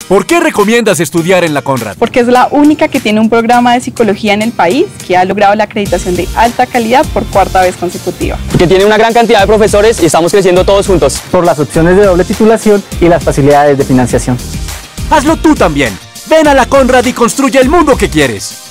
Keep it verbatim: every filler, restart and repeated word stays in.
¿Por qué recomiendas estudiar en la Conrad? Porque es la única que tiene un programa de psicología en el país que ha logrado la acreditación de alta calidad por cuarta vez consecutiva. Que tiene una gran cantidad de profesores y estamos creciendo todos juntos. Por las opciones de doble titulación y las facilidades de financiación. Hazlo tú también. Ven a la Conrad y construye el mundo que quieres.